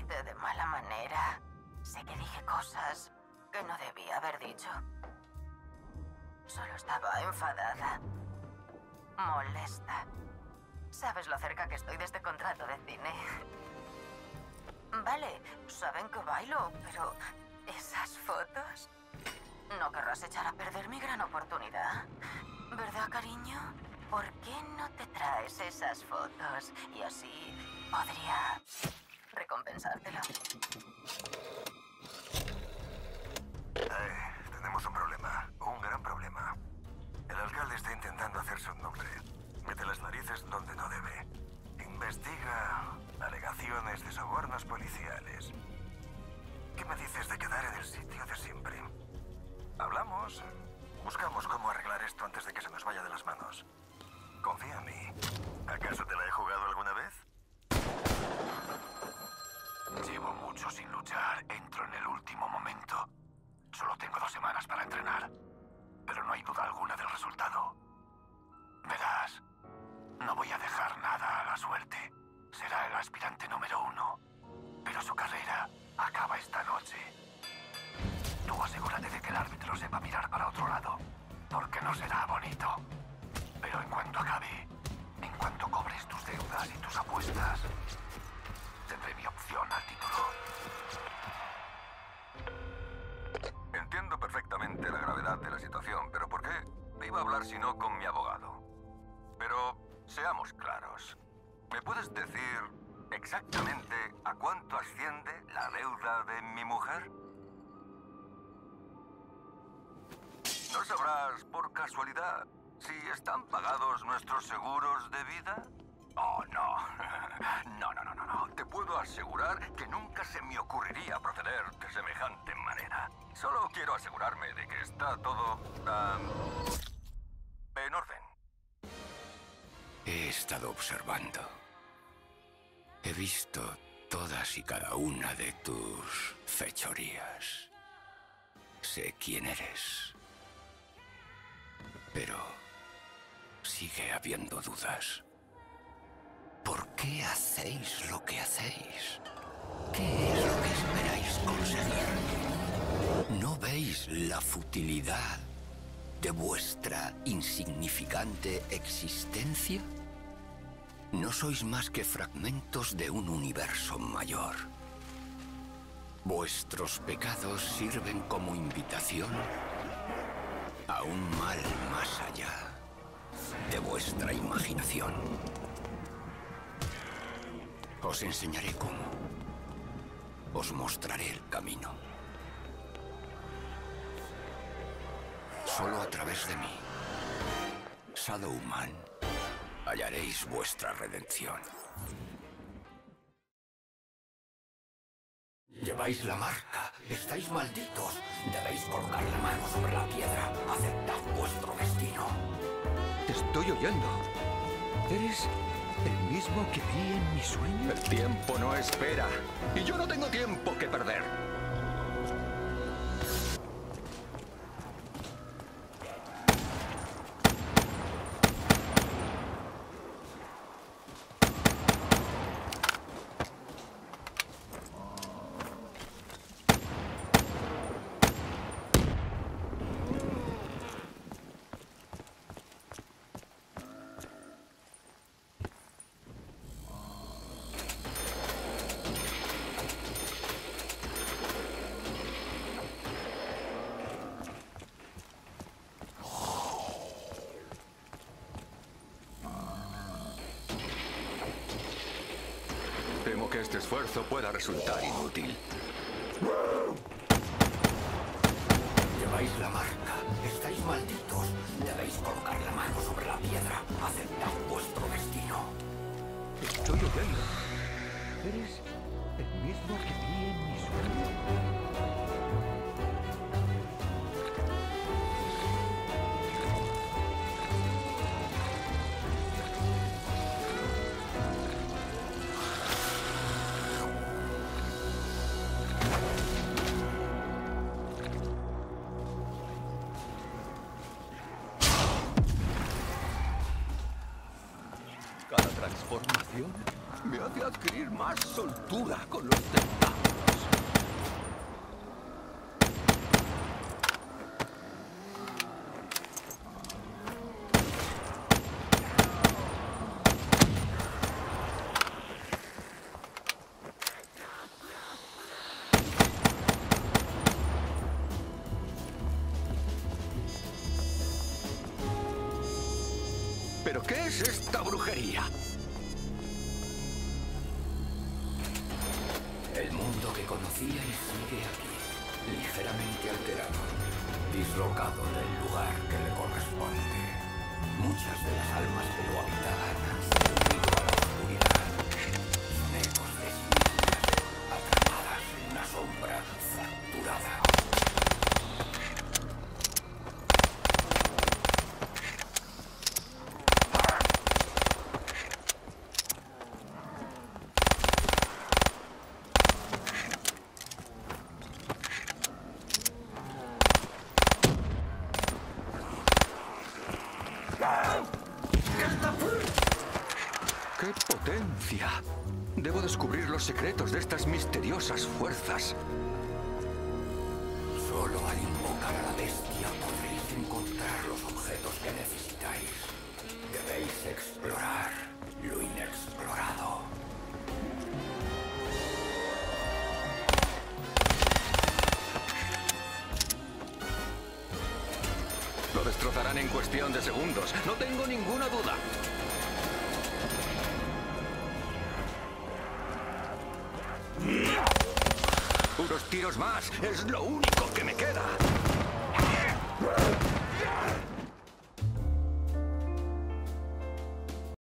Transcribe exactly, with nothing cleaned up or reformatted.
comporté de mala manera. Sé que dije cosas que no debía haber dicho. Solo estaba enfadada. Molesta. Sabes lo cerca que estoy de este contrato de cine. Vale, saben que bailo, pero esas fotos... No querrás echar a perder mi gran oportunidad, ¿verdad, cariño? ¿Por qué no te traes esas fotos? Y así podría recompensártelo. Eh, tenemos un problema, un gran problema. El alcalde está intentando hacerse un nombre. Mete las narices donde no debe. Investiga alegaciones de sobornos policiales. ¿Qué me dices de quedar en el sitio de siempre? Hablamos, buscamos cómo arreglar esto antes de que se nos vaya de las manos. Confía en mí. ¿Acaso te la he jugado alguna vez? Llevo mucho sin luchar. Entro en el último momento. Solo tengo dos semanas para entrenar. Pero no hay duda alguna del resultado. Verás, no voy a dejar nada a la suerte. Será el aspirante número uno. Pero su carrera acaba esta noche. Tú asegúrate de que el árbitro sepa mirar para otro lado. Porque no será bonito. Pero en cuanto acabe, en cuanto cobres tus deudas y tus apuestas, tendré mi opción al título. Entiendo perfectamente la gravedad de la situación, pero ¿por qué iba a hablar si no con mi abogado? Pero seamos claros. ¿Me puedes decir exactamente a cuánto asciende la deuda de mi mujer? ¿No sabrás, por casualidad, si están pagados nuestros seguros de vida? Oh, no. No, no, no, no, no. Te puedo asegurar que nunca se me ocurriría proceder de semejante manera. Solo quiero asegurarme de que está todo um, en orden. He estado observando. He visto todas y cada una de tus fechorías. Sé quién eres. Pero sigue habiendo dudas. ¿Por qué hacéis lo que hacéis? ¿Qué es lo que esperáis conseguir? ¿No veis la futilidad de vuestra insignificante existencia? No sois más que fragmentos de un universo mayor. Vuestros pecados sirven como invitación a un mal más allá de vuestra imaginación. Os enseñaré cómo. Os mostraré el camino. Solo a través de mí, Shadowman, hallaréis vuestra redención. Lleváis la marca. Estáis malditos. Debéis colocar la mano sobre la piedra. Aceptad vuestro destino. Te estoy oyendo. ¿Eres el mismo que vi en mi sueño? El tiempo no espera. Y yo no tengo tiempo que perder. Temo que este esfuerzo pueda resultar inútil. Lleváis la marca. Estáis malditos. Debéis colocar la mano sobre la piedra. Aceptad vuestro destino. Te estoy oyendo. ¿Eres el mismo que vi en mi sueño? Cada transformación me Me hace adquirir más soltura con los tentáculos. ¿Pero qué es esta brujería? El mundo que conocíais sigue aquí, ligeramente alterado, dislocado del lugar que le corresponde. Muchas de las almas que lo habitaban han sucumbido a la oscuridad. Son ecos de sí mismas, atrapadas en una sombra fracturada. ¡Qué potencia! Debo descubrir los secretos de estas misteriosas fuerzas. Solo al invocar a la bestia podréis encontrar los objetos que necesitáis. Debéis explorar lo inexplorado. Lo destrozarán en cuestión de segundos, no tengo ninguna duda. Unos tiros más, es lo único que me queda.